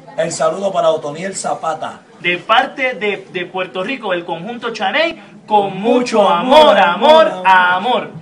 El saludo para Otoniel Zapata. De parte de Puerto Rico, el conjunto Chaney, con mucho amor, amor, amor.